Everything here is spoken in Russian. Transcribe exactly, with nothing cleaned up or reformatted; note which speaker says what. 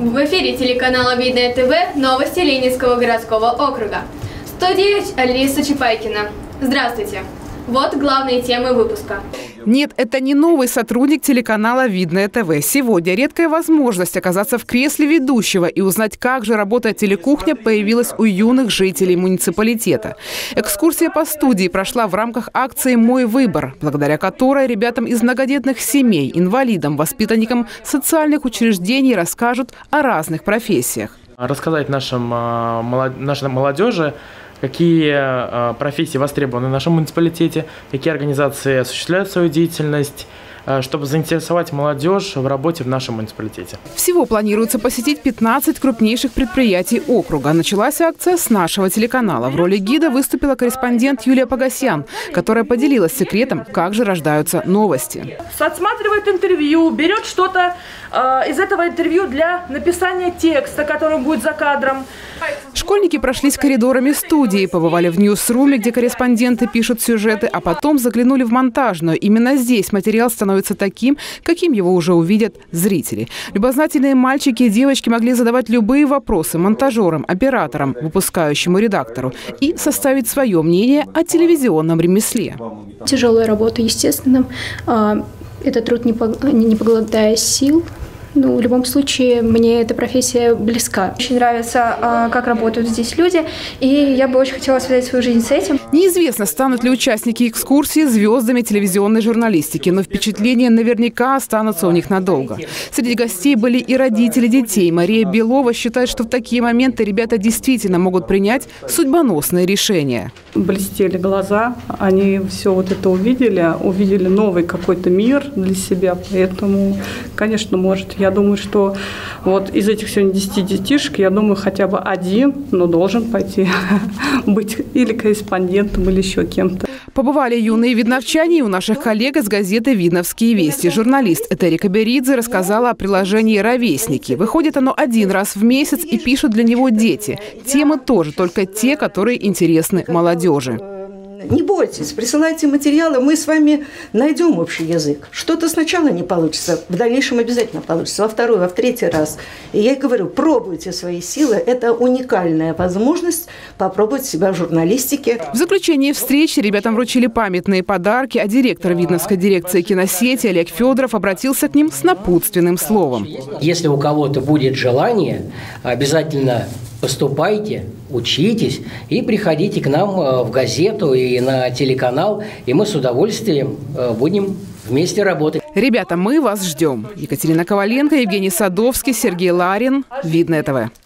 Speaker 1: В эфире телеканала Видное ТВ новости Ленинского городского округа. В студии Алиса Чапайкина. Здравствуйте. Вот главные темы выпуска.
Speaker 2: Нет, это не новый сотрудник телеканала Видное ТВ. Сегодня редкая возможность оказаться в кресле ведущего и узнать, как же работает телекухня, появилась у юных жителей муниципалитета. Экскурсия по студии прошла в рамках акции «Мой выбор», благодаря которой ребятам из многодетных семей, инвалидам, воспитанникам социальных учреждений расскажут о разных профессиях.
Speaker 3: Рассказать нашим, нашей молодежи, какие профессии востребованы в нашем муниципалитете, какие организации осуществляют свою деятельность, чтобы заинтересовать молодежь в работе в нашем муниципалитете.
Speaker 2: Всего планируется посетить пятнадцать крупнейших предприятий округа. Началась акция с нашего телеканала. В роли гида выступила корреспондент Юлия Погосян, которая поделилась секретом, как же рождаются новости.
Speaker 4: Отсматривает интервью, берет что-то э, из этого интервью для написания текста, который будет за кадром.
Speaker 2: Школьники прошлись коридорами студии, побывали в ньюсруме, где корреспонденты пишут сюжеты, а потом заглянули в монтажную. Именно здесь материал становится таким, каким его уже увидят зрители. Любознательные мальчики и девочки могли задавать любые вопросы монтажерам, операторам, выпускающему редактору и составить свое мнение о телевизионном ремесле.
Speaker 5: Тяжелая работа, естественно. Это труд, не покладая сил. Ну, в любом случае, мне эта профессия близка. Очень нравится, как работают здесь люди, и я бы очень хотела связать свою жизнь с этим.
Speaker 2: Неизвестно, станут ли участники экскурсии звездами телевизионной журналистики, но впечатления наверняка останутся у них надолго. Среди гостей были и родители детей. Мария Белова считает, что в такие моменты ребята действительно могут принять судьбоносное решение.
Speaker 6: Блестели глаза, они все вот это увидели, увидели новый какой-то мир для себя, поэтому, конечно, может. Я думаю, что вот из этих сегодня десяти детишек, я думаю, хотя бы один, но должен пойти быть или корреспондентом, или еще кем-то.
Speaker 2: Побывали юные видновчане и у наших коллег из газеты «Видновские вести». Журналист Этерика Беридзе рассказала о приложении «Ровесники». Выходит оно один раз в месяц и пишут для него дети. Темы тоже, только те, которые интересны молодежи.
Speaker 7: Не бойтесь, присылайте материалы, мы с вами найдем общий язык. Что-то сначала не получится, в дальнейшем обязательно получится, во второй, во в третий раз. И я говорю, пробуйте свои силы, это уникальная возможность попробовать себя в журналистике.
Speaker 2: В заключении встречи ребятам вручили памятные подарки, а директор Видновской дирекции киносети Олег Федоров обратился к ним с напутственным словом.
Speaker 8: Если у кого-то будет желание, обязательно поступайте, учитесь и приходите к нам в газету и на телеканал, и мы с удовольствием будем вместе работать.
Speaker 2: Ребята, мы вас ждем. Екатерина Коваленко, Евгений Садовский, Сергей Ларин. Видное ТВ.